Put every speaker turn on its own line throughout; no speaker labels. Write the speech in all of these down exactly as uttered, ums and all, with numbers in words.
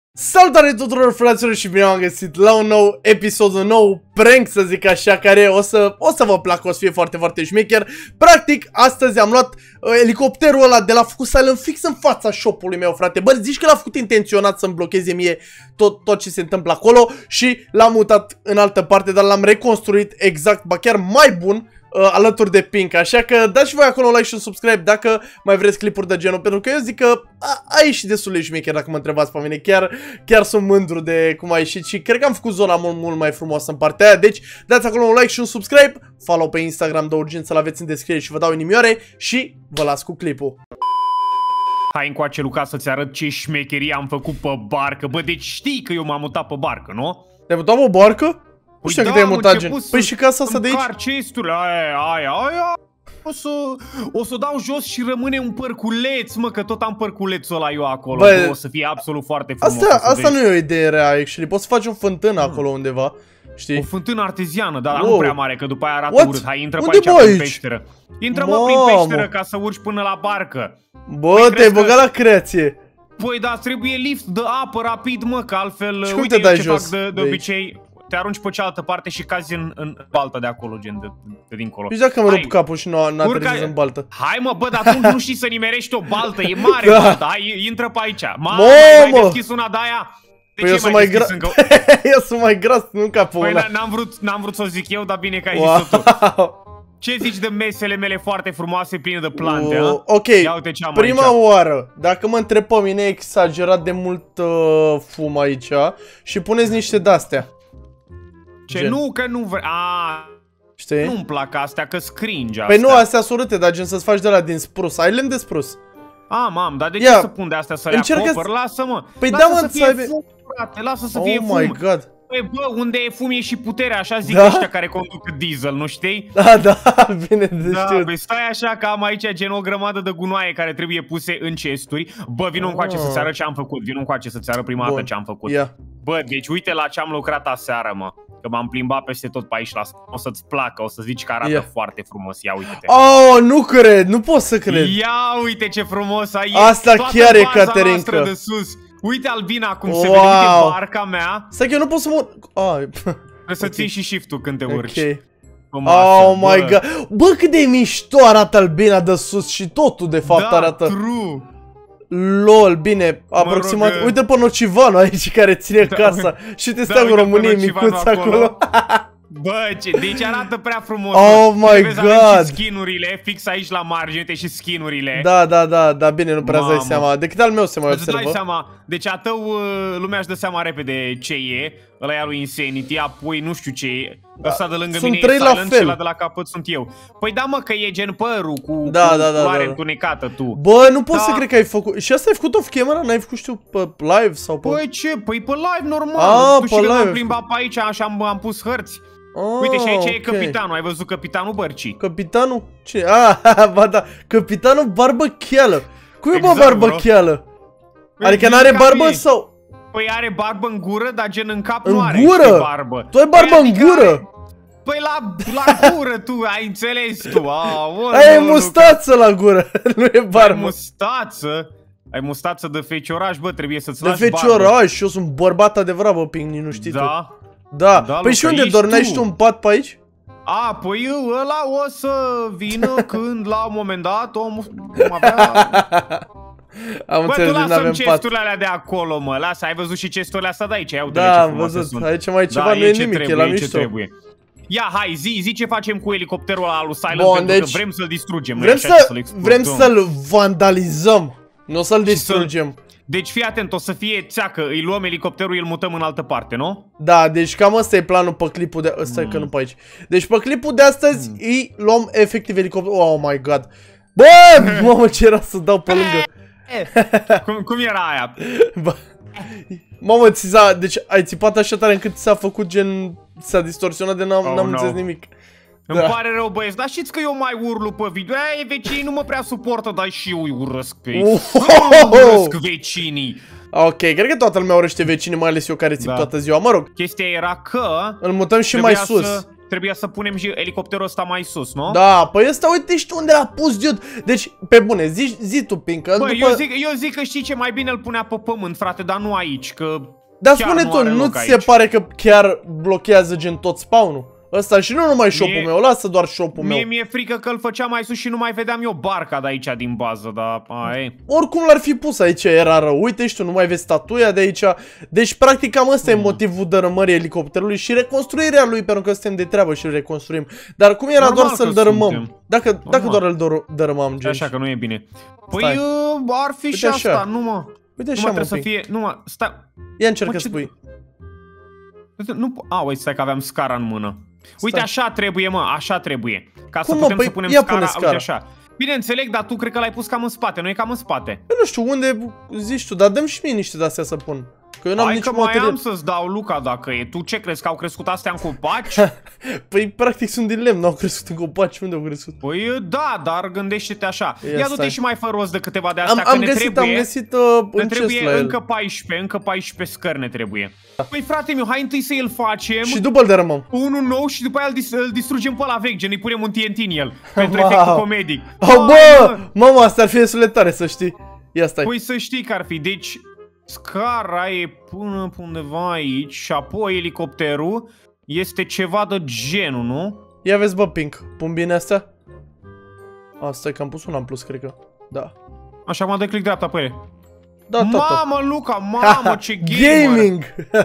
Salutare tuturor fraților și bine am găsit la un nou episod, un nou prank, să zic așa, care o să, o să vă placă, o să fie foarte, foarte șmecher. Practic, astăzi am luat uh, elicopterul ăla de la făcut Silent fix în fața shop-ului meu, frate. Bă, zici că l-a făcut intenționat să-mi blocheze mie tot, tot ce se întâmplă acolo și l-am mutat în altă parte, dar l-am reconstruit exact, ba chiar mai bun, Uh, alături de Pink, așa că dați și voi acolo un like și un subscribe dacă mai vreți clipuri de genul, pentru că eu zic că a, a ieșit destul de șmecher dacă mă întrebați pe mine, chiar, chiar sunt mândru de cum a ieșit și cred că am făcut zona mult, mult mai frumoasă în partea aia, deci dați acolo un like și un subscribe, follow pe Instagram de urgență, l-aveți în descriere și vă dau inimioare și vă las cu clipul.
Hai încoace, Luca, să-ți arăt ce șmecherie am făcut pe barcă. Bă, deci știi că eu m-am mutat pe barcă, nu?
Te-ai mutat pe barcă? Nu știu
Păi
că te-ai mutat, gen. Păi și casa asta de aici?
Chesturile, aia, aia, aia. O să, o să dau jos și rămâne un părculeț, mă, că tot am părculețul ăla eu acolo. Bă, o să fie absolut foarte frumos.
Asta, asta nu e o idee rea, actually. Poți să faci o fântână acolo undeva, știi? O
fântână arteziană, dar
wow.
nu prea mare, că după aia arată
What?
urât. Hai, intră
Unde
pe aici, prin
aici?
peșteră. Intră, mă, prin peșteră ca să urci până la barcă.
Bă, te-ai băgat la creație.
Păi, dar trebuie lift de apă rapid, mă, că altfel,
și cum
uite
te dai
ce
jos
fac de, de obicei. Te arunci pe cealaltă parte și cazi în, în baltă de acolo, gen de, de dincolo.
Și dacă mă rup capul și nu, nu aterizez în baltă.
Hai, mă, bă, dar tu nu știi să nimerești o baltă, e mare
da.
baltă. Hai, intră pe aici.
Mamă,
mai deschis una de aia? De
păi
ce
eu sunt mai gras. Încă... eu sunt mai gras, nu capul ăla.
Păi n-am vrut, n-am vrut să o zic eu, dar bine că ai wow. zis-o tu. Ce zici de mesele mele foarte frumoase, pline de plante, uh, a?
Ok,
ia uite ce am
prima
aici.
oară, dacă mă întreb pe mine, e exagerat de mult uh, fum aici și puneți niște de-astea.
Ce, gen. Nu, că nu vrei, a,
știi?
Nu-mi plac astea, că scringe astea.
Păi nu, astea sunt urâte, dar gen să-ți faci de la din sprus, ai lemn de sprus.
A, mam, dar de ce
ia,
să pun de astea să le acopăr? Lasă-mă,
păi
lasă
da, mă,
să fie
aibă...
fum, frate, lasă să
oh
fie fum.
Oh my god.
Păi bă, unde e fum e și puterea, așa zic
da?
ăștia care conduc diesel, nu știi?
Da, da, bine de
da,
știut.
Păi stai așa că am aici gen o grămadă de gunoaie care trebuie puse în chesturi. Bă, vino încoace oh. să-ți arăt ce am făcut, vino încoace să-ți arăt prima dată ce am făcut.
Yeah.
Bă, deci uite la ce am lucrat aseară, mă. Că m-am plimbat peste tot pe aici la... O să-ți placă, o să zici că arată yeah. foarte frumos, ia uite-te.
Oh, nu cred, nu pot să cred.
Ia uite ce frumos ai.
Asta
toată
chiar e
baza
Caterinca
de sus. Uite Albina cum
wow.
se vede, uite barca mea.
Stai că eu nu pot să mă... Oh.
Trebuie să okay. ții și shift-ul când te urci.
Okay.
Masă,
oh my
bă.
god. Bă, cât de mișto arată Albina de sus și totul de fapt
da,
arată.
True.
Lol, bine, aproximativ. Rog, uite pe Nocivanu aici care ține da, casa. Și te stai da, cu România micuț acolo.
Bă, ce, deci arată prea frumos.
Oh my god.
Și skin-urile, fix aici la margine, uite și skin-urile.
Da, da, da, da, bine, nu prea îți dai seama. Decât al meu se mai observă.
Dai seama, deci a tău lumea își dă seama repede ce e. Ăla e lui Insanity, apoi nu știu ce e. Ăsta de lângă
sunt
mine
trei
e
la
Silent
fel.
și ăla de la capăt sunt eu. Păi da, mă, că e gen părul cu,
da,
cu
da, da,
culoare
da.
întunecată tu.
Bă, nu pot
da.
să cred că ai făcut. Și asta ai făcut off camera? N-ai făcut, știu, pe live sau pe...
Păi ce? Păi pe live normal.
Ah,
tu știi
că
m-am plimbat pe aici și am, am pus hărți.
Ah,
uite și aici
okay.
e capitanul, ai văzut capitanul bărcii?
Capitanul? Ce? Ah, ba da, capitanul barbăcheală. Cum
exact,
e bă barbăcheală? Adică n-are barbă sau...
Păi are barbă în gură, dar gen în cap
în
nu are
gură?
barbă.
Tu ai barbă
păi
în gură? Are...
Păi la, la gură tu, ai înțeles tu. Oh,
ai mustață la gură, nu e barbă.
Ai mustață? Ai mustață de fecioraș, bă, trebuie să-ți
lași
barbă.
De fecioraș, eu sunt bărbat adevărat, bă, Ping, nu știi
da?
tu. Da,
da,
păi și unde dormeai tu un pat pe aici?
A, păi eu ăla o să vină când la un moment dat omul avea...
Am
bă,
înțeles,
tu lasă-mi
pat.
chesturile alea de acolo, mă, lasă, ai văzut și chesturile astea de aici, ia uite
da,
ce
am văzut,
sunt.
aici mai ceva,
da,
nu e nimic,
trebuie,
e la
e
mișto.
Trebuie. Ia, hai, zi, zi ce facem cu elicopterul ăla lui Silent,
Bun,
pentru
deci,
că vrem să-l distrugem.
Vrem să-l să vrem să-l vandalizăm, nu o să-l distrugem.
Deci fii atent, o să fie țeacă, îi luăm elicopterul, îl mutăm în altă parte, nu?
Da, deci cam ăsta e planul pe clipul de... Ăsta mm. e că nu pe aici. Deci pe clipul de astăzi mm. îi luăm efectiv elicopterul. Oh my god. Bă, mamă, ce era să dau pe lângă.
cum, cum era aia?
Bă. Mamă, ți s-a... Deci ai țipat așa tare încât ți s-a făcut gen... S-a distorsionat de n-am oh, no. înțeles nimic.
Îmi da. pare rău, băieți, dar știți că eu mai urlu pe video. Aia, vecinii nu mă prea suportă, dar și eu îi urăsc pe ei.
Oh,
oh, oh. Urăsc vecinii.
Ok, cred că toată lumea urăște vecinii, mai ales eu care țip da. toată ziua. Mă rog.
Chestia era că...
Îl mutăm și mai sus.
Să... trebuia să punem și elicopterul ăsta mai sus, nu?
Da, păi ăsta, uite și tu unde l-a pus, dude. Deci, pe bune, zi, zi tu, Pink.
Bă,
după...
eu, zic, eu zic că știi ce, mai bine îl punea pe pământ, frate, dar nu aici, că...
Dar spune tu, nu-ți se pare că chiar blochează gen tot spawnul? Ăsta și nu numai shop-ul meu, lasă doar shop-ul meu.
Mie mi-e frică că îl făcea mai sus și nu mai vedeam eu barca de aici din bază, dar aia.
Oricum l-ar fi pus aici, era rău. Uite și tu, nu mai vezi statuia de aici. Deci practic cam ăsta mm. e motivul dărâmării elicopterului și reconstruirea lui, pentru că suntem de treabă și îl reconstruim. Dar cum era normal doar să-l dărâmăm? Dacă, dacă doar îl dărâmăm, gen.
Așa că nu e bine. Păi uh, ar fi uite și asta, așa. nu mă.
Uite
așa,
mă,
trebuie să fie, nu mă, stai.
Ia încercă să spui.
Nu, a, uite, stai că aveam scara în mână. Uite, stai. Așa trebuie, mă, așa trebuie. Ca
cum,
să putem
mă? Păi
să punem
ia
scara,
pune scara,
uite așa. Bine, înțeleg, dar tu cred că l-ai pus cam în spate, nu e cam în spate.
Eu nu știu, unde zici tu, dar dăm și mie niște de-astea să pun. Că eu n-am niciun material.
Hai că mai am să-ți dau, Luca, dacă e. Tu ce crezi, că au crescut astea în copaci?
Păi, practic sunt din lemn, n-au crescut în copaci, unde au crescut?
Păi, da, dar gândește-te așa. Ia, Ia du-te și mai fă rost de câteva de astea,
am,
că
am
ne
găsit,
trebuie,
am găsit uh,
ne trebuie încă paisprezece, încă paisprezece scări ne trebuie. Păi, frate meu, hai întâi să îl facem.
Și după îl dărâmăm.
Unul nou și după aia îl, dis îl distrugem pe ăla vechi, gen îi punem un T N T în el. Pentru wow. efectul comedic.
Oh, bă, mama, asta ar fi destul de tare, să știi. Ia stai.
Păi să știi că ar fi, deci... Scara e până undeva aici și apoi elicopterul este ceva de genul, nu?
Ia vezi, bă, Pink, pun bine astea? A, stai că am pus una în plus, cred că. Da.
Așa, mă dă click dreapta pe ele.
Da, tot.
Mamă, Luca, mamă, ce gamer!
Gaming!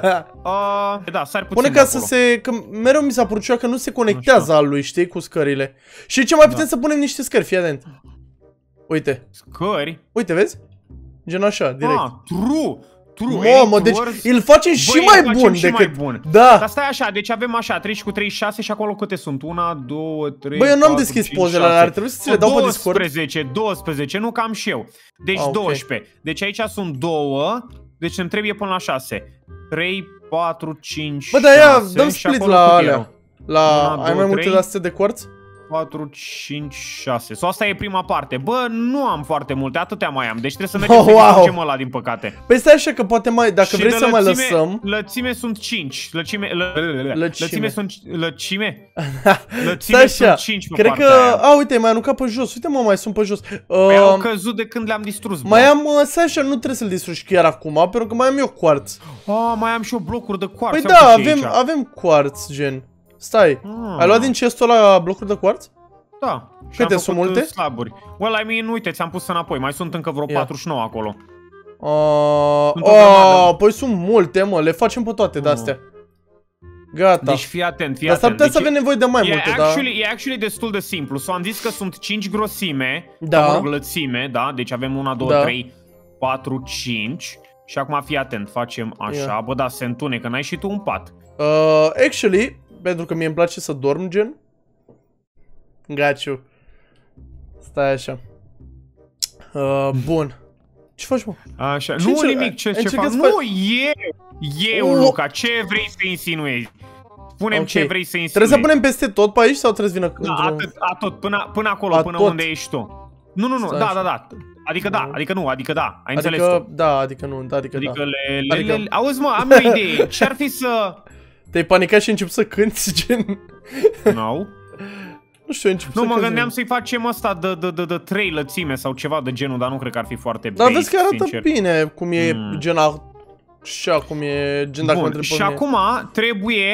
uh, da, sari puțin.
Pune ca să se... Că mereu mi s-a părut că nu se conectează al lui, știi, cu scările. Și ce mai putem da. să punem niște scări, fii atent. Uite.
Scări?
Uite, vezi? Gen așa, direct.
Ah, true! True.
Mamă, deci îl facem și mai bun
și
decât...
mai bun.
Da.
Dar stai așa, deci avem așa, treizeci cu treizeci și șase și acolo câte sunt? unu, doi, trei,
băi, eu nu am deschis pozele alea, ar trebui să ți le dau pe Discord.
doisprezece, doisprezece, nu cam și eu. Deci ah, okay. doisprezece. Deci aici sunt două, deci îmi trebuie până la șase. trei, patru, cinci,
bă, dar ia, dăm split la alea. La... Ai mai multe de astea de quartz?
patru, cinci, șase. Sau asta e prima parte. Bă, nu am foarte multe, atâtea mai am. Deci trebuie să mergem oh, să wow. facem ăla, din păcate.
Păi stai așa că poate mai, dacă și vrei să lățime, mai lăsăm.
Lățime sunt cinci. Lăcime, lă, lăcime. lățime sunt
lăcime.
Lățime sunt cinci pe
cred că aia. A, uite, mai aruncat pe jos. Uite, mă, mai sunt pe jos.
Păi uh, au căzut de când le-am distrus. Bă.
Mai am, uh, stai așa, nu trebuie să-l distrugi chiar acum, pentru că mai am eu quartz.
Ah, mai am și eu blocuri de quartz.
Păi da, avem, avem quartz, gen. Stai. Ah. Ai luat din chestul ăla blocuri de quartz?
Da.
Câte sunt multe?
Slaburi. Well, I mean, uite, ți-am pus înapoi. Mai sunt încă vreo yeah. patruzeci și nouă acolo.
Uh, oh, păi sunt multe, mă. Le facem pe toate de-astea. Gata.
Deci fii atent, fii
atent. Dar s-ar putea
deci
să avem nevoie de mai multe,
actually, da? E actually destul de simplu. So, am zis că sunt cinci grosime.
Da.
Mă rog, lățime, da? Deci avem unu, doi, trei, patru, cinci. Și acum fii atent, facem așa. Yeah. Bă, da, se întunecă, n-ai și tu un pat.
Uh, actually, pentru că mie îmi place să dorm, gen. Got you. Stai așa. Uh, bun. Ce faci, mă?
Așa, ce nu ce, nimic, ce, ce fac? Nu, eu, eu, uh. Luca, ce vrei să insinuezi? Spune-mi okay. ce vrei să insinuezi.
Trebuie să punem peste tot pe aici sau trebuie să vină...
Da, atât, atât, până, până acolo, a până tot. Unde ești tu. Nu, nu, nu, Stai da, da, da. Adică da, adică nu, adică da, ai
adică,
înțeles tu.
Da, adică nu, da, adică,
adică
da.
Le, le, adică... Le, auzi, mă, am o idee. Ce-ar fi să...
Te-ai panicat și încep să cânti, gen...
No.
Nu știu, încep
Nu,
să
mă gândeam să-i facem asta de, de, de, de trei lățime sau ceva de genul, dar nu cred că ar fi foarte bine.
Dar vezi că arată sincer. bine cum e mm. gen așa, cum e gen dacă
Bun, și acum trebuie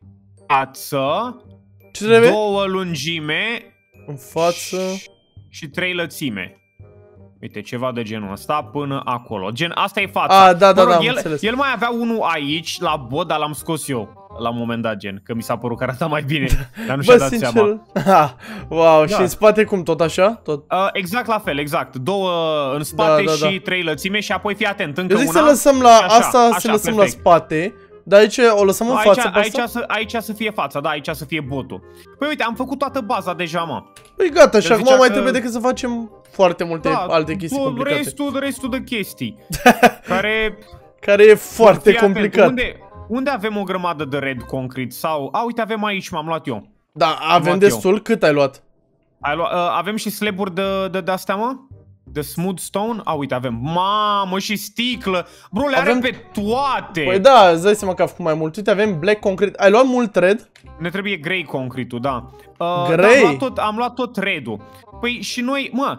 față,
ce trebuie?
două lungime
în față
și trei lățime. Uite, ceva de genul ăsta până acolo. Gen, asta e fața.
A, da, da,
mă rog,
da,
el, el mai avea unul aici, la bot, dar l-am scos eu. La un moment dat, gen, că mi s-a părut că arăta mai bine, dar nu și-a dat sincer... seama.
Ha, wow, da. Și în spate cum, tot așa? Tot?
Uh, exact la fel, exact. Două în spate da, da, da. și trei lățime și apoi fii atent, încă
Eu zic
una.
să lăsăm la
așa,
asta,
așa,
să lăsăm
perfect.
la spate, dar aici o lăsăm în
aici,
față pe
aici,
asta?
să, aici să fie fața, da, aici să fie botul. Păi uite, am făcut toată baza deja, mă.
Păi gata, și acum mai că... trebuie decât să facem foarte multe da, alte chestii complicate.
Restul, restul de chestii, care...
care e foarte complicat.
Unde... Unde avem o grămadă de red concrete? Sau... A, uite, avem aici, m-am luat eu.
Da, avem destul. Eu. Cât ai luat?
Ai luat uh, avem și slaburi de, de, de astea, mă? The Smooth Stone? A, uite, avem. Mamă, și sticlă. Bro, le
avem...
are pe toate.
Păi da, îți dai seama că a făcut mai mult. Uite, avem Black Concrete. Ai luat mult red?
Ne trebuie Grey Concrete-ul, da. Uh,
Grey?
Da, am luat tot, am luat tot red-ul. Păi și noi, mă,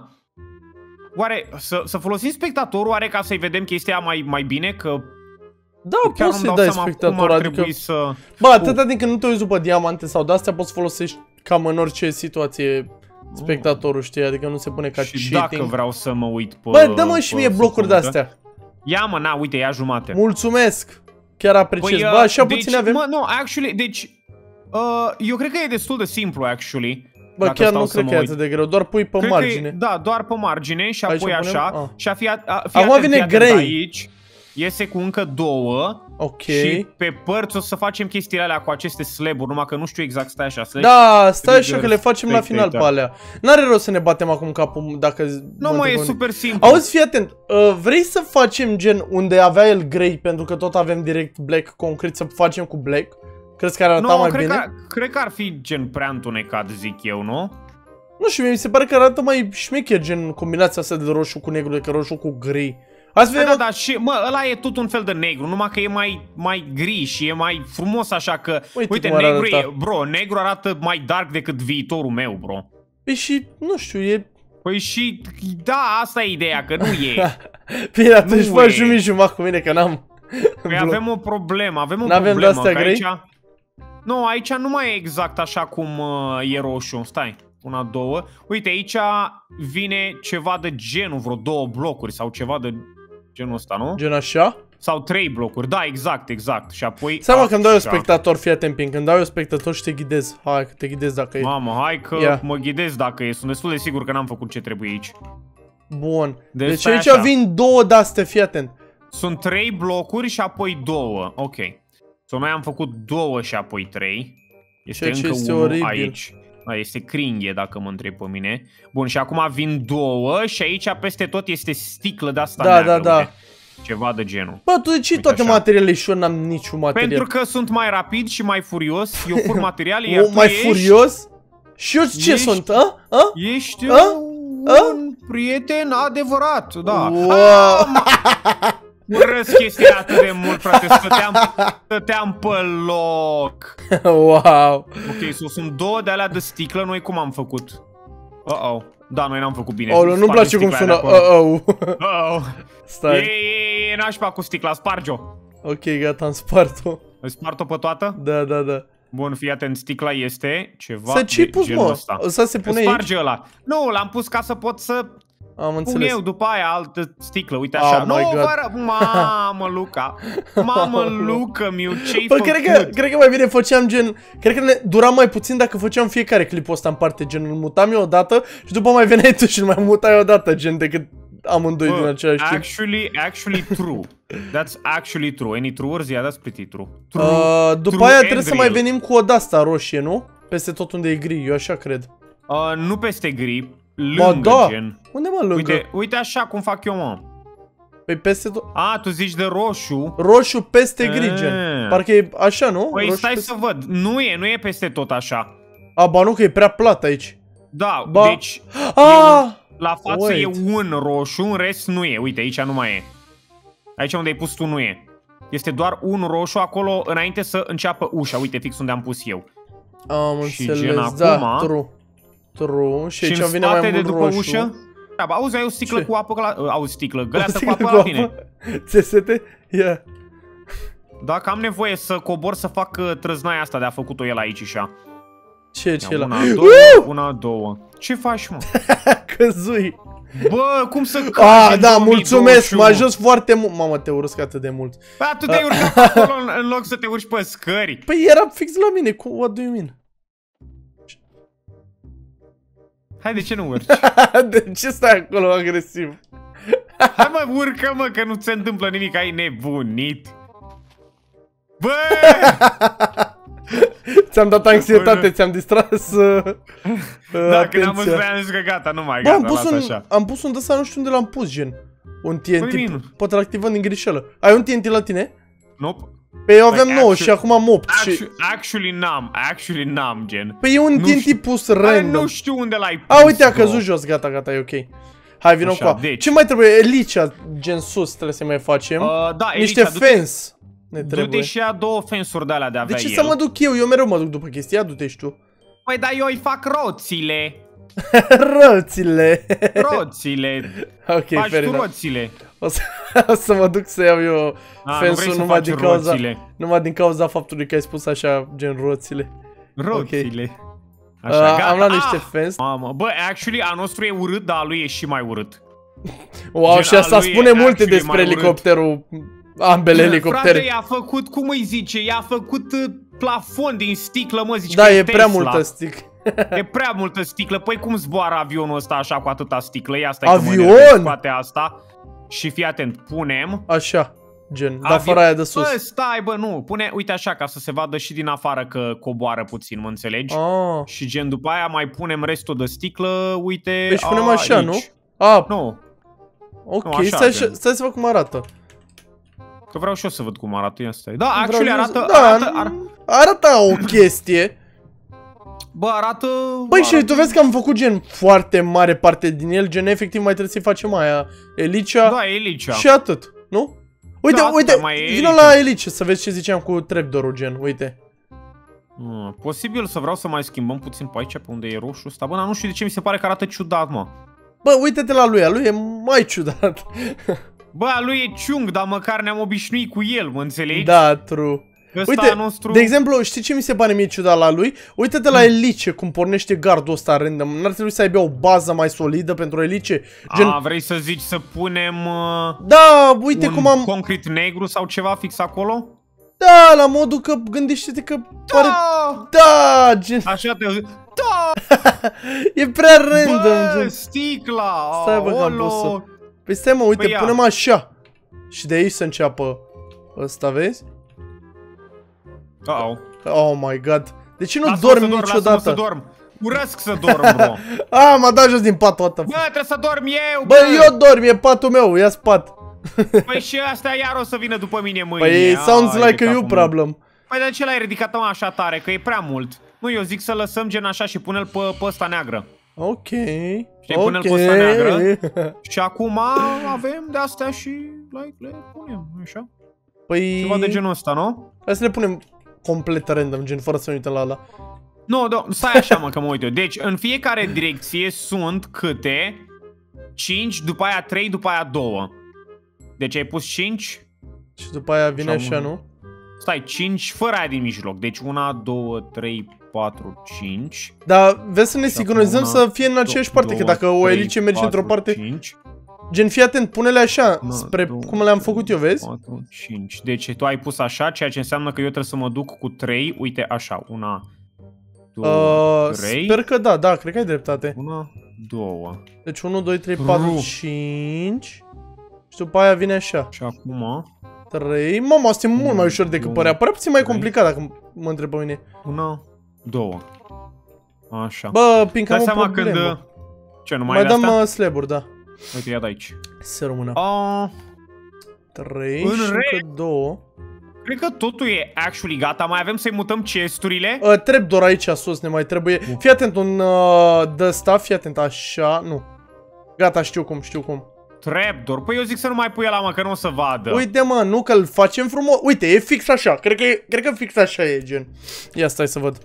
oare să, să folosim spectatorul, oare ca să-i vedem chestia mai, mai bine? Că
da, poți să-i dai spectator, adică... Să... Bă, atâta din când nu te uiți după diamante sau de-astea, poți folosești cam în orice situație spectatorul, știi? Adică nu se pune ca
și
cheating.
Dacă vreau să mă uit pe...
Bă, dă-mă și mie blocuri de-astea.
Ia mă, na, uite, ia jumate.
Mulțumesc! Chiar apreciez.
Păi,
bă, așa
deci,
puțin avem?
Mă, nu, actually, deci... Uh, eu cred că e destul de simplu, actually.
Bă, chiar nu cred că e atât de greu, doar pui pe cred margine.
E, da, doar pe margine și apoi
aici
așa.
ah.
Și a fi, a, fi
acum vine grey.
Aici iese cu încă două.
Ok.
Și pe părți o să facem chestiile alea cu aceste slab-uri, numai că nu știu exact, stai așa.
Da, stai așa că le facem la final pe alea. N-are rost să ne batem acum capul dacă...
Nu, mă, e super simplu.
Auzi, fii atent, uh, vrei să facem gen unde avea el grey, pentru că tot avem direct black concrete, să facem cu black? Crezi că ar arăta
no,
mai
cred
bine?
Că, cred că ar fi gen prea întunecat, zic eu, nu?
Nu știu, mi se pare că arată mai șmecher, gen combinația asta de roșu cu negru decât roșu cu gri. Azi
da, da, da, și mă, ăla e tot un fel de negru, numai că e mai, mai gri și e mai frumos așa că... Uite, uite negru arăta. E, bro, negru arată mai dark decât viitorul meu, bro.
Păi și, nu știu, e...
Păi și, da, asta e ideea, că nu e.
Bine, atunci fă jumătate jumătate cu mine, că n-am...
Păi avem o problemă, avem o
N-avem
problemă,
că
aici... Nu, aici nu mai e exact așa cum uh, e roșu, stai. Una, două. Uite, aici vine ceva de genul, vreo două blocuri sau ceva de genul ăsta, nu?
Gen așa?
Sau trei blocuri, da, exact, exact. Și apoi...
Seama când dau eu spectator, fii atent, Pink, când dau eu spectator și te ghidez. Hai că te ghidez dacă e.
Mamă, hai că yeah. mă ghidez dacă e. Sunt destul de sigur că n-am făcut ce trebuie aici.
Bun. Deci, deci aici așa. Vin două de-astea, fii atent.
Sunt trei blocuri și apoi două. Ok. So, noi am făcut două și apoi trei. Este
ce
încă
este
unul
oribil.
Aici. A, este cringhe, dacă mă întrebi pe mine. Bun, și acum vin două și aici peste tot este sticlă de asta
da,
neagră,
da, da.
uite. Ceva de genul.
Bă, tu de ce toate așa. Materialele și eu n-am niciun material?
Pentru că sunt mai rapid și mai furios. Eu fur materiale, iar tu
mai
ești...
furios? Și eu ce ești... sunt, a? A?
Ești
a?
un
a?
prieten adevărat, da.
Wow.
Urăsc chestia atât de mult, frate, stăteam, stăteam pe loc.
Wow.
Ok, so sunt două de alea de sticlă, noi cum am făcut? Uh-oh. Da, noi n-am făcut bine.
Oh, nu-mi place cum sună. Uh-oh.
Uh-oh.
Stai.
E, e, e nașpa cu sticla, sparge-o.
Ok, gata, am spart-o.
Ai spart-o pe toată?
Da, da, da.
Bun, fii atent, sticla este ceva
să ce-i pus,
genul
mă?
ăsta.
Ăsta se pune
sparge
aici?
Ăla. Nu, l-am pus ca să pot să...
Am înțeles.
Pun eu după aia altă sticlă, uite așa.
Oh
nu,
fără...
Mamă, Luca. Mamă, Luca, miu, ce-ai
Bă,
făcut?
Cred că, cred că mai bine făceam gen... Cred că ne dura mai puțin dacă făceam fiecare clipul ăsta în parte. Gen, îl mutam eu odată și după mai veneai tu și îl mai mutai odată. Gen, decât amândoi Bă, din același timp.
Actually, actually true. That's actually true. Any truers? Yeah, that's pretty true. true
uh, după
true
aia trebuie să
real.
mai venim cu o de-asta roșie, nu? Peste tot unde e gri, eu așa cred.
Uh, nu peste gri. Lângă,
da.
gen.
Unde mă lângă?
Uite, uite așa cum fac eu, mă.
Păi peste tot.
A, tu zici de roșu.
Roșu peste gri, gen. Parcă e așa, nu?
Păi
roșu
stai
peste...
să văd. Nu e, nu e peste tot așa.
A, ba nu, că e prea plat aici.
Da,
ba...
deci...
Ah!
E, la față
Wait.
e un roșu, în rest nu e. Uite, aici nu mai e. Aici unde ai pus tu nu e. Este doar un roșu acolo înainte să înceapă ușa. Uite, fix unde am pus eu.
Am
și
înțeles, da, acum, true. True. Și, și aici vine mai mult
de după
roșu.
Ușă? Da, auzi, ai o sticlă Ce? cu apă la... Auzi, sticlă, găleată cu apă
cu
la tine.
Ți-e sete? Yeah.
Dacă am nevoie să cobor să fac uh, trăznaia asta de a făcut-o el aici așa.
Ce, ce la?
Una, două, una, două. Ce faci, mă?
Căzui.
Bă, cum să cazi?
Ah, da, mulțumesc, m-a ajuns foarte mult. Mamă, te urăsc atât de mult.
Da, tu te-ai urcat acolo în, în loc să te urci pe scări.
Păi era fix la mine, cu what do you mean?
Hai, de ce nu urci?
De ce stai acolo agresiv?
Hai mă, urcă mă, că nu se întâmplă nimic, ai nebunit. Bă!
Ți-am dat anxietate, ți-am distras uh,
Da, când am văzut am zis că gata, nu mai
Bă,
gata,
am pus
lasă
un,
așa.
am pus un ăsta, nu știu unde l-am pus, gen. Un T N T,
Păi,
poate l-activăm din greșeală. Ai un T N T la tine?
Nope.
Păi eu aveam
like,
nouă
actually,
și acum am opt
actually,
și...
Actually n-am, actually n-am, gen.
Păi e un
nu
T N T
știu.
pus random.
Nu știu unde l-ai pus.
A, uite, a căzut jos, gata, gata, e ok. Hai, vină cu
deci.
Ce mai trebuie? Elicea, gen sus, trebuie să mai facem.
Uh, da,
Niște
Elicea,
fence. Ne
Du-te
trebuie.
și ia două fence-uri de alea de avea
De ce
el.
să mă duc eu? Eu mereu mă duc după chestia, du-te și tu.
Păi da, eu îi fac roțile.
Roțile.
Roțile.
Ok,
faci
fair
tu
enough.
roțile.
O să, o să mă duc să iau eu fence-ul numai din cauza numai din cauza faptului că ai spus așa, gen roțile.
Roțile.
Okay. Așa, uh, am luat niște
ah!
fence.
Mamă, bă, actually, a nostru e urât, dar a lui e și mai urât.
Wow, gen, și asta spune multe despre elicopterul, ambele elicoptere.
Frate, i-a făcut, cum îi zice, i-a făcut uh, plafon din sticlă, mă, zici
da,
că
e
Tesla.
prea multă sticlă.
E prea multă sticlă. Păi cum zboară avionul ăsta așa cu atâta sticlă? Ia stai
Avion?
că mă scoate asta. Și fii atent, punem.
Așa, gen, dar fără aia de sus.
Bă, stai, bă, nu, pune, uite așa, ca să se vadă și din afară că coboară puțin, mă înțelegi?
Ah.
Și gen, după aia mai punem restul de sticlă, uite.
Deci punem așa,
aici.
nu? Ah.
Nu.
Ok,
nu, așa,
stai, stai să văd cum arată.
Că vreau și eu să văd cum arată, ia stai. Da, actually arată,
da,
arată, ar...
arată o chestie.
Bă, arată...
Băi,
arată...
și tu vezi că am făcut gen foarte mare parte din el, gen efectiv mai trebuie să-i facem aia, Elicea.
Da, Elicea.
Și atât, nu? Uite,
da,
uite, vină la Elicea să vezi ce ziceam cu trapdoor-ul, gen, uite.
Hmm, posibil să vreau să mai schimbăm puțin pe aici, pe unde e roșu ăsta. Bă, dar nu știu de ce mi se pare că arată ciudat, mă.
Bă, uite-te la lui, a lui e mai ciudat.
Bă, a lui e ciung, dar măcar ne-am obișnuit cu el, mă înțelegi?
Da, true.
Ăsta
uite,
nostru...
de exemplu, știi ce mi se pare mie ciudat la lui? Uite-te la Elice, cum pornește gardul ăsta random. N-ar trebui să aibă o bază mai solidă pentru Elice?
Gen... A, vrei să zici să punem... Uh,
da, uite
un
cum am...
concret negru sau ceva fix acolo?
Da, la modul că gândește-te că
da!
pare... Da, gen...
Așa te... Da!
E prea random,
bă,
gen...
sticla!
Stai, bă, că am pus să... Păi stai, mă, uite, păi punem așa. Și de aici să înceapă ăsta, vezi?
Uh-oh.
Oh my god. De ce nu
lasă
dormi
dorm,
niciodată?
să dorm. Urăsc să dorm, bro.
A, m-a dat jos din pat toată.
Bă, trebuie să dorm eu,
bă. Bă, eu dorm, e patul meu, ia-ți pat.
Păi și asta iar o să vină după mine mâine.
Păi, sounds like a you problem.
Păi de ce l-ai ridicat așa tare? Că e prea mult. Nu, eu zic să lăsăm gen așa și pune-l pe, pe ăsta neagră.
Ok.
Știi,
okay.
pune-l pe ăsta neagră. Și acum avem de astea și like, le punem, așa.
Păi...
ceva de genul ăsta, nu?
Hai să le punem complet random, gen fără să ne uităm la ăla.
Nu, no, stai așa, mă, că mă uit eu. Deci, în fiecare direcție sunt câte cinci, după aia trei, după aia doi. Deci ai pus cinci.
Și după aia vine așa, așa nu?
Stai, cinci fără aia din mijloc. Deci unu, doi, trei, patru, cinci.
Dar vezi să ne sincronizăm să fie în aceeași parte, că dacă o Elice merge într-o parte...
cinci.
Gen, fii atent, pune-le așa, spre cum le-am făcut eu, vezi?
patru, cinci. Deci tu ai pus așa, ceea ce înseamnă că eu trebuie să mă duc cu trei. Uite, așa, unu, doi, trei.
Sper că da, da, cred că ai dreptate.
unu, doi.
Deci unu, doi, trei, patru, cinci. Și după aia vine așa.
Și acum...
trei. Mama, asta e mult mai ușor decât părea. Părea puțin mai complicat dacă mă întreb pe mine.
unu, doi. Așa.
Bă, fiindcă am o
seama
problemă.
Când... Ce, nu mai
mai
ai
dăm slab-uri, da.
Uite, ia de aici.
Să rămână.
Uh,
trei și încă două.
Cred că totul e actually gata. Mai avem să-i mutăm chesturile.
Uh, trapdoor aici sus ne mai trebuie. Uh. Fii atent, un uh, de-ăsta, fii atent, așa, nu. Gata, știu cum, știu cum.
Trapdoor? Păi eu zic să nu mai pui ăla, mă, că nu o să vadă.
Uite, mă, nu că-l facem frumos. Uite, e fix așa. Cred că, e, cred că fix așa e, gen. Ia stai să văd.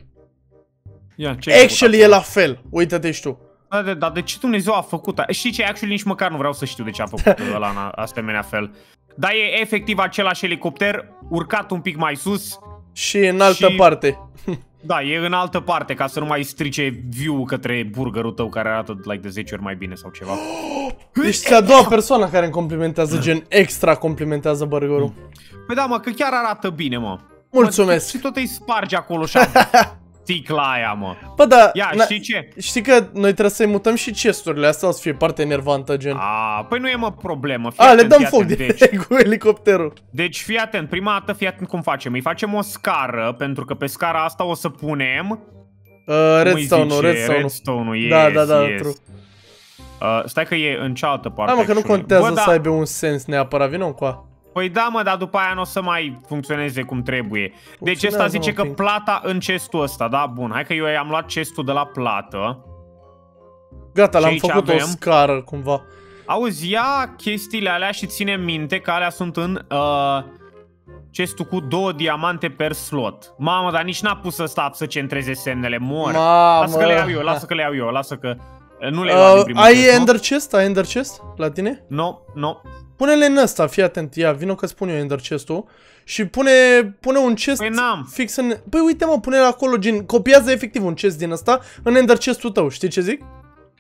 Ia, ce
actually e la fel. Uită-te și tu.
Dar de, da, de ce Dumnezeu a făcut? Știi ce? Actually nici măcar nu vreau să știu de ce a făcut ăla în asemenea fel. Dar e efectiv același elicopter, urcat un pic mai sus.
Și în altă și... parte.
Da, e în altă parte, ca să nu mai strice view-ul către burgerul tău care arată like, de zece ori mai bine sau ceva.
Ești a doua persoană care îmi complimentează, gen extra complimentează burgerul.
Păi da, mă, că chiar arată bine, mă.
Mulțumesc.
Și tot îi spargi acolo și sticla aia, mă.
Bă, da,
ia, știi ce?
Știi că noi trebuie să-i mutăm și chesturile astea, o să fie parte enervantă, gen.
A, păi nu e, mă, problemă. Fii
A,
atent,
le dăm foc direct deci, cu elicopterul.
Deci, fii atent, prima dată, fii atent cum facem. Îi facem o scară, pentru că pe scara asta o să punem...
Uh, redstone-ul, redstone-ul.
Redstone-ul, yes,
da, da, da,
yes.
True.
Uh, stai că e în cealaltă parte.
Da, mă, că nu contează
Bă,
să
da.
aibă un sens neapărat, vină încoa.
Păi da, mă, dar după aia nu o să mai funcționeze cum trebuie. Deci ăsta zice că plata în chestul ăsta, da? Bun, hai că eu i-am luat chestul de la plată.
Gata, l-am făcut avem... o scară cumva.
Auzi, ia chestiile alea și ține minte că alea sunt în uh, chestul cu două diamante per slot. Mamă, dar nici n-a pus ăsta să centreze semnele, mor.
Mamă.
Lasă că le iau eu, lasă că le iau eu, lasă că nu le iau uh, din primul
Ai
chest,
ender chest? Ai ender chest la tine?
Nu, no, nu. No.
Pune-le în ăsta, fii atent, ia, vino că spun eu ender chest-ul. Și pune, pune un chest
păi
fix în... Păi uite mă, pune acolo, gen, copiază efectiv un chest din ăsta în ender chest-ul tău, știi ce zic?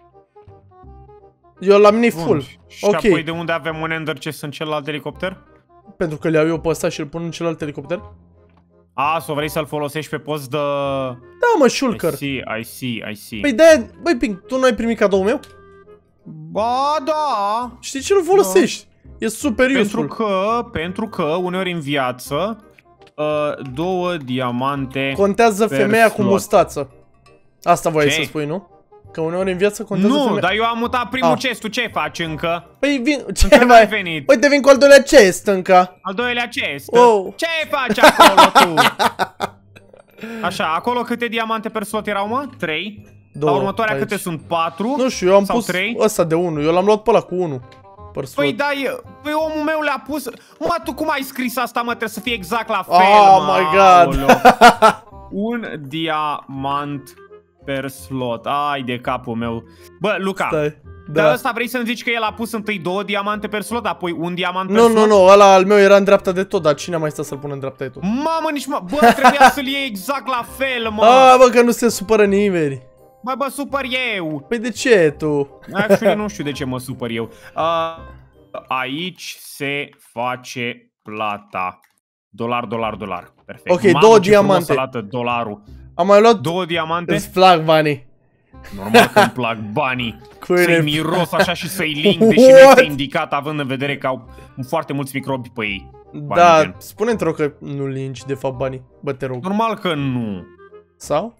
Eu la mine e full.
Și okay. Apoi de unde avem un ender chest în celălalt elicopter?
Pentru că le iau eu pe ăsta și îl pun în celălalt elicopter.
A, sau vrei să-l folosești pe post de...
Da mă, shulker.
I see, I see, I see.
Păi de-aia, băi Pink, tu nu ai primit cadoul meu?
Ba da.
Știi ce nu folosești? Da. E super useful.
Pentru că, pentru că uneori în viață uh, două diamante
contează femeia slot. Cu mustață. Asta voiai să spui, nu? Că uneori în viață contează
nu,
femeia.
Dar eu am mutat primul ah. chest, tu ce faci încă?
Păi vin, ce mai venit? Uite, vin cu al doilea chest încă.
Al doilea chest?
Oh.
Ce faci acolo tu? Așa, acolo câte diamante per slot erau, mă? trei. La următoarea aici. Câte sunt? patru?
Nu știu, eu am
sau
pus
trei?
Ăsta de unu, eu l-am luat pe ăla cu unu.
Păi da, păi omul meu le-a pus. Mă, tu cum ai scris asta, mă? Trebuie să fie exact la fel,
oh
mă.
my god.
Un diamant per slot. Ai de capul meu. Bă, Luca,
stai.
Dar
da.
ăsta vrei să-mi zici că el a pus întâi două diamante per slot, apoi un diamant
nu,
per slot?
Nu, nu, nu, ăla al meu era în dreapta de tot, dar cine mai stă să-l pună în dreapta de tot?
Mamă, nici mă, bă, trebuia să-l iei exact la fel, mă.
A, bă, că nu se supără nimeni.
Bă, bă, supăr eu.
Păi de ce tu?
Actually, nu știu de ce mă supăr eu. Uh, aici se face plata. Dolar, dolar, dolar. Perfect.
Ok,
Mamă,
două diamante.
Arată dolarul.
Am mai luat
două diamante.
Îți plac banii.
Normal că îmi plac banii. Să-i miros așa și să-i link, deși nu este indicat, având în vedere că au foarte mulți microbi pe ei.
Da, spune-mi te rog că nu linci de fapt banii. Bă, te rog.
Normal că nu.
Sau?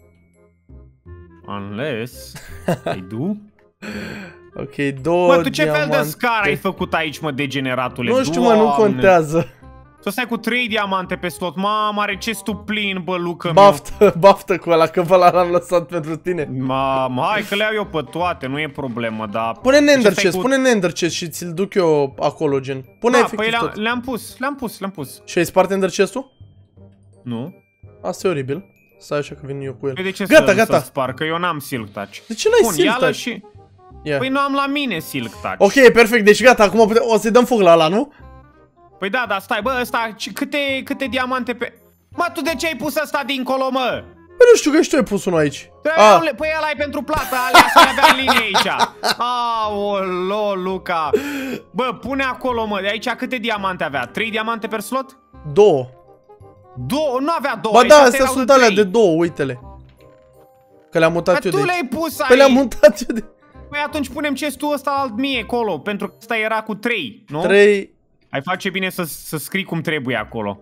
Unless I do.
Ok, două
Mă, tu ce
diamante.
fel de scar ai făcut aici, mă, degeneratule?
Nu știu, mă, nu contează.
Să stai cu trei diamante pe slot. Mamă, are chestul plin, bă, Luca.
Baftă, baftă cu ăla, că ăla l-am lăsat pentru tine.
Mamă, hai că le iau eu pe toate, nu e problemă, dar...
Pune ender chest, cu... pune ender chest și ți-l duc eu acolo, gen. Pune
da,
efectiv
păi
tot.
le-am pus, le-am pus, le-am pus.
Și ai spart ender chest-ul?
Nu.
Asta e oribil. Stai așa că vin eu cu el.
Păi de ce
gata,
să,
gata.
să spar? Că eu n-am silk touch.
De ce n-ai silk touch?
Și...
Yeah.
Păi nu am la mine silk touch.
Ok, perfect, deci gata, acum putem... o să-i dăm foc la ăla, nu?
Păi da, dar stai, bă, ăsta, câte, câte diamante pe... Mă, tu de ce ai pus ăsta dincolo, mă?
Păi nu știu că și tu ai pus unul aici.
Ah. Păi ăla e pentru plată, alea să le avea în linie aici. Aolo, Luca. Bă, pune acolo, mă, de aici câte diamante avea? Trei diamante per slot?
Două.
Două? Nu avea două.
Ba da, astea sunt alea de două, uite-le. Că le-am mutat
Dar
eu de
tu
aici.
le-ai pus aici.
Păi le-am mutat eu de...
Păi atunci punem chestul ăsta al mie acolo, pentru că ăsta era cu trei, nu?
Trei.
Ai face bine să, să scrii cum trebuie acolo.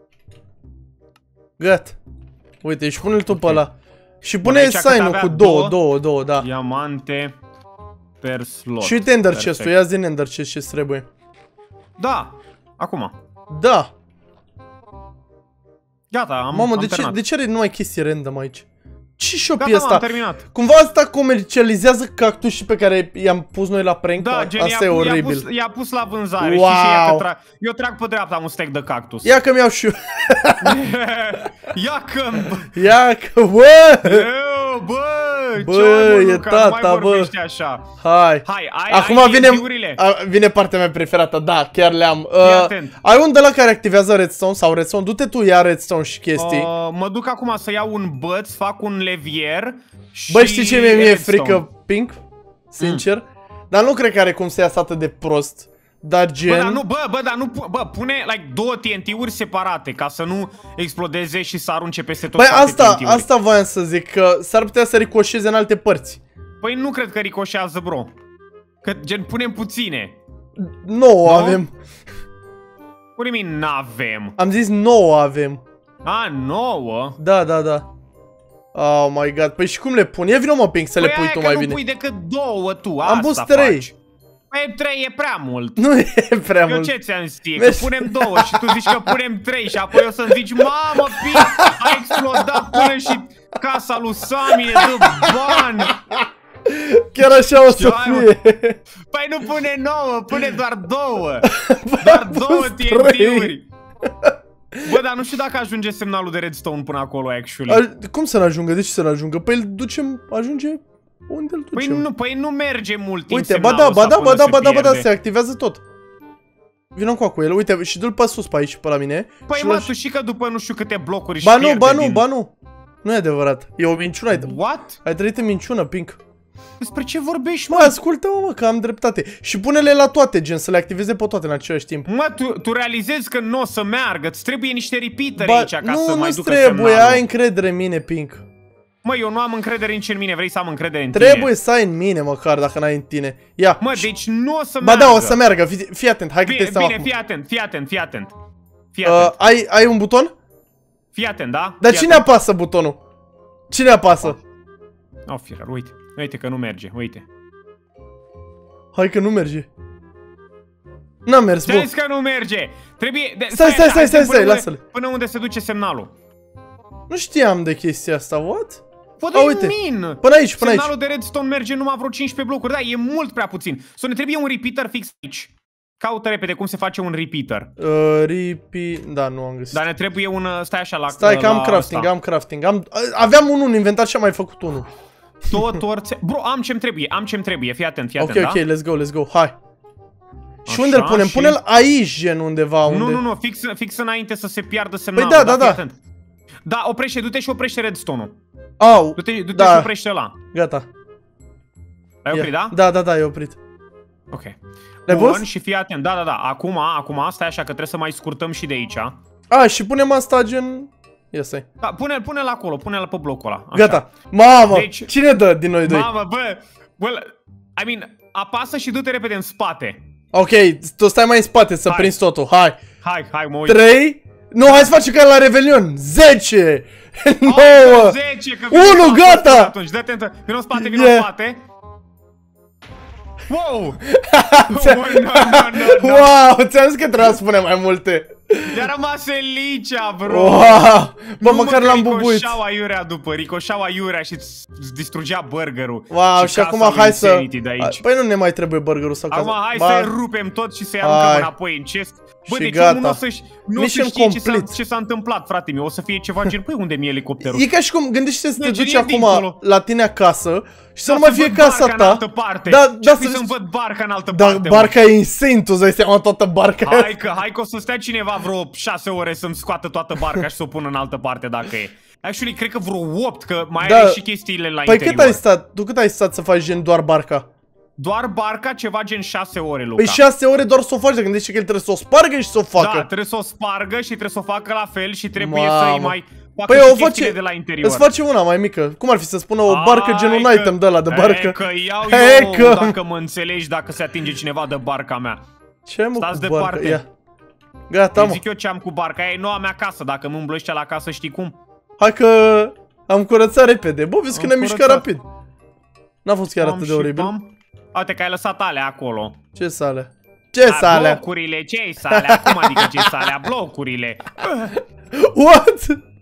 Gata. Uite, și pune-l tu pe ăla. Și pune sign-ul cu două, două, două, da.
Diamante per slot.
Și uite ender chest-ul, ia zi în ender chest ce trebuie.
Da, acum.
Da.
Gata, am,
Mamă,
am
de ce,
terminat.
de ce are numai chestii random aici? Ce shop
Gata,
e ăsta?
am terminat.
Cumva asta comercializează cactușii pe care i-am pus noi la prank?
Da, gen,
asta e oribil.
I-a pus, pus la vânzare.
Wow.
Și, și ia că tra eu trag pe dreapta un stack de cactus.
Ia că mi-au și eu.
Ia că...
Ia că, bă!
Eu, bă!
Bă,
ce,
e tata, bă!
Așa.
Hai.
Hai, ai,
acum
ai
vine,
a,
vine partea mea preferată, da, chiar le-am. Uh, ai un de la care activează redstone sau redstone? Du-te tu, ia redstone și chestii.
Uh, mă duc acum să iau un băț, fac un levier.
Bă, știi ce mi-e mie frică, Pink? Sincer. Mm. Dar nu cred că are cum să iasă atât de prost. Dar gen...
Bă, dar nu, bă, bă, dar nu, bă, pune like două T N T-uri separate ca să nu explodeze și să arunce peste tot.
Băi, asta, asta voiam să zic, că s-ar putea să ricoșeze în alte părți.
Păi nu cred că ricoșează, bro. Că gen punem puține.
nouă avem.
What do you mean n-avem?
Am zis nouă avem.
A, nouă?
Da, da, da. Oh my god, păi și cum le pun? Ia vină mă, Pink, să
păi
le pui tu mai
nu
bine.
Pui decât două tu,
am pus trei. Faci.
Păi trei e prea mult.
Nu e prea
eu
mult.
Eu ce ți-am zis? Că punem două și tu zici că punem trei și apoi o să-mi zici, mamă, Pink, a explodat până și casa lui Sami ne dă bani.
Chiar așa o să fie.
Păi nu pune nouă, pune doar două. Doar două T N T-uri. Bă, dar nu știu dacă ajunge semnalul de redstone până acolo, actually.
A, cum să n-ajungă? De ce să n-ajungă? Păi îl ducem, ajunge unde îl ducem?
Păi nu, păi nu merge mult timp.
Uite, ba da, ba da, ba da, ba da, ba da, se activează tot. Vino cu el, uite, și dă-l pe sus pe aici, pe la mine.
Păi mă, tu și că după nu știu câte blocuri și
Ba nu, ba nu, ba nu. Nu e adevărat, e o minciună. Ai...
What?
Ai trăit în minciună, Pink.
Despre ce vorbești,
mă? Mă, ascultă-mă, mă, că am dreptate. Și pune-le la toate, gen, să le activeze pe toate în același timp.
Mă, tu, tu realizezi că nu o să meargă, îți trebuie niște repeatere aici ca
nu,
să mai ducă
trebuie,
semnalul.
ai încredere în mine, Pink.
Mă, eu nu am încredere nici în mine, vrei să am încredere în
trebuie
tine?
Trebuie să ai în mine, măcar, dacă n-ai în tine. Ia.
Mă, deci nu o să
ba
meargă.
da, o să meargă, fii, fii atent, hai că
bine,
testăm
bine,
acum.
fii atent, fii atent, fii atent. Fii atent.
Uh, ai, ai un buton?
Fii atent, da?
Dar
fii
cine
atent.
apasă butonul? Cine apasă?
Oh, firar, uite, uite că nu merge, uite.
Hai că nu merge. N-a mers, bă.
că nu merge. Trebuie... De,
stai, stai, stai, stai, stai,
stai
lasă-le.
Până unde se duce semnalul.
Nu știam de chestia asta, what?
What do you mean?
Până aici, până aici.
Semnalul de redstone merge numai vreo cincisprezece blocuri. Da, e mult prea puțin. Să ne trebuie un repeater fix aici. Caută repede cum se face un repeater.
Uh, repeat... Da, nu am găsit.
Dar ne trebuie un... Stai așa la...
Stai că am
la
crafting,
asta.
am crafting. Am... Aveam unul în inventar și am mai făcut unul.
Tot orțe... Bro, am ce-mi trebuie, am ce-mi trebuie. Fii atent, fii
ok,
atent,
ok,
da?
let's go, let's go, hai. Și
Așa,
unde îl punem?
și...
Pune-l aici, gen, undeva.
Nu,
unde...
nu, nu, fix, fix înainte să se piardă semnalul.
Păi da, da, da.
Atent. Da, oprește, du-te și oprește redstone-ul.
Au,
Du-te du
da.
și oprește ăla.
Gata.
Ai oprit, da?
Da, da, da, e oprit.
Ok.
Le-ai
Bun,
pus?
și fii atent. Da, da, da. Acum, acum, stai așa că trebuie să mai scurtăm și de aici.
A, și punem asta, gen... Ia stai.
Da, pune-l pune-l acolo, pune-l pe blocul ăla. Așa.
Gata. Mamă,
Deci...
cine dă din noi doi?
Mamă, bă, bă, I mean, apasă și du-te repede în spate.
Ok, tu stai mai în spate să
Hai.
prinzi totul, hai.
Hai, hai, mă uit.
trei. Nu, hai să facem ca la Revelion. zece. nouă.
zece, că
unu, gata.
Atunci, dă-te în... Vino în spate, vino
Yeah.
în spate. Wow! oh, no, no, no, no.
Wow, ți-am zis că trebuia să spunem mai multe.
I-a rămas Elicea, bro!
Wow. Bă,
Nu,
măcar
mă,
l-am
că
bubuit.
ricoșeau aiurea după, ricoșeau aiurea și îți distrugea burgerul.
Wow, și acum hai să...
De aici.
Păi nu ne mai trebuie burgerul sau
Acum
casa.
hai
ba...
să rupem tot și să-i aruncăm înapoi în chest. Bă,
Și
deci
gata.
omul nu o să, nu o să
Mission
știe ce s-a,
complete.
ce s-a întâmplat, frate meu. O să fie ceva gen, păi unde mi-e elicopterul?
E ca și cum, gândește să te
Merge,
duci
e
acum
dincolo.
la tine acasă și să
Da,
nu mai
să
fie
văd
casa
barca
ta.
în altă parte.
Da, da,
să
să
să-mi văd barca în altă
Da,
parte,
barca e insane, tu îți dai seama toată barca.
Hai că, hai că o să stea cineva vreo șase ore să-mi scoată toată barca și să o pună în altă parte dacă e. Actually, cred că vreo opt, că mai
Da.
are și chestiile la
Păi
interior.
cât ai stat? Tu cât ai stat să faci gen doar barca?
Doar barca, ceva gen șase ore, Luca.
Păi șase ore doar să o faci, de gândește că el trebuie să o spargă și să o facă.
Da, trebuie să o spargă și trebuie să o facă la fel și trebuie
Mamă.
să-i mai facă
Păi
și
o
chestiile
face,
de la interior.
îți face una mai mică. Cum ar fi să spună o barcă gen un
Hai
item de ăla de barcă?
E că iau
Hai
eu,
că-
dacă mă înțelegi, dacă se atinge cineva de barca mea.
Ce mă
Stați
cu
departe.
barca? Ia. Gata,
Îi
mă.
zic eu ce am cu barca, aia e noua mea casă, dacă mă îmblăștea la casă știi cum?
Hai că am curățat repede. Bă, vezi că
Am
ne-am mișcat
curățat.
rapid. N-a fost chiar
Pam
atât de
și
oribil.
pam. Uite că ai lăsat alea acolo.
Ce sale? Ce
A,
sale?
blocurile, ce sale? Acum adică ce sale? Blocurile.
What?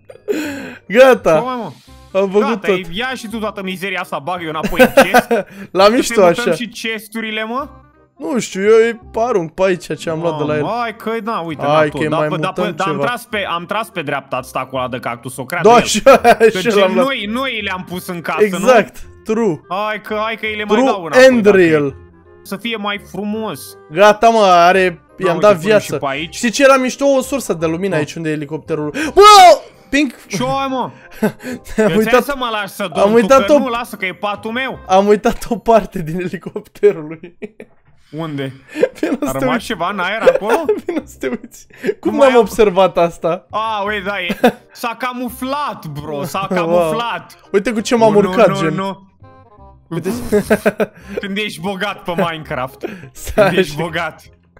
Gata.
Bă, mă.
Am făcut
Gata,
tot.
ia și tu toată mizeria asta, bag eu înapoi în chest.
La
Să
mișto
ne mutăm
așa.
și chesturile, mă?
Nu știu, eu îi arunc pe aici ce am luat de la el.
Hai că, da, uite,
Hai
da,
că
tot. Da,
mai
pă, da,
mutăm
pă, da, am
ceva.
tras pe, am tras pe dreapta stacul ăla de cactus, o creadă
Da,
el.
așa,
Că
așa
gen
l-am luat.
noi, noi le-am pus în casă,
Exact, true.
nu? Hai că, hai că îi le mai dau
True
înapoi.
and
dacă e.
real.
Să fie mai frumos.
Gata, mă, are...
Da,
I-am
uite,
dat
punem
viață.
și pe aici.
Știi ce era mișto? O sursă de lumină aici unde e elicopterul. Bă! Pink!
Ce ai, mă?
Am
Eu ți-am
uitat,
să mă lași să
am
dorm, tu
uitat
că
o-
nu, lasă că e patul meu.
am uitat o parte din elicopterului.
Unde?
Vino
A
să te
rămas
uiți.
ceva în aer acolo?
Vino să te uiți. Cum
mai
am
am-
observat asta?
A, uite, da, e. S-a camuflat, bro, s-a camuflat.
Uite cu ce m-am
Nu,
urcat,
nu,
gen.
nu.
Uite.
Când ești bogat pe Minecraft.
Stai
Când ești
și-
bogat.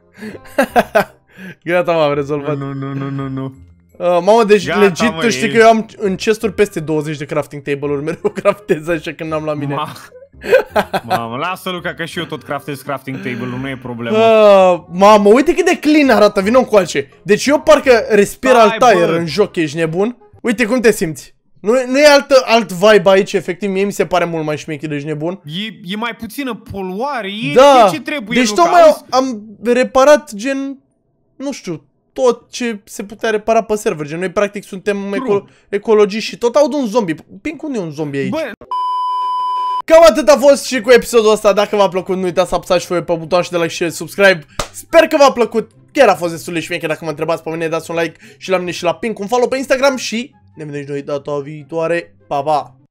Gata, m-am rezolvat.
Nu, nu, nu, nu, nu.
Uh, mamă, deci
Gata,
legit,
mă,
tu știi
e-
că eu am în chesturi peste douăzeci de crafting table-uri. Mereu craftez așa când n-am la mine.
Ma... Mamă, lasă, Luca, că și eu tot craftez crafting table-ul, nu e problemă.
Uh, mamă, uite cât de clean arată, vină încoace. Deci eu parcă respir
Stai,
alt aer
bă.
în joc, ești nebun? Uite cum te simți. Nu, nu e altă, alt vibe aici, efectiv, mie mi se pare mult mai șmecher, ești nebun.
E, e mai puțină poluare, e,
da.
e ce trebuie,
Deci
Luca.
tocmai am, am reparat gen, nu știu, tot ce se putea repara pe server. Gen, noi practic suntem eco ecologiști și tot aud un zombie. Pink, unde e un zombie aici? Bă. Cam atât a fost și cu episodul ăsta. Dacă v-a plăcut, nu uitați să apăsați și voi pe butonul de like și subscribe. Sper că v-a plăcut. Chiar a fost destul de șmecher. Dacă mă întrebați pe mine, dați un like și la mine și la Pink un follow pe Instagram și ne vedem noi data viitoare. Pa, pa!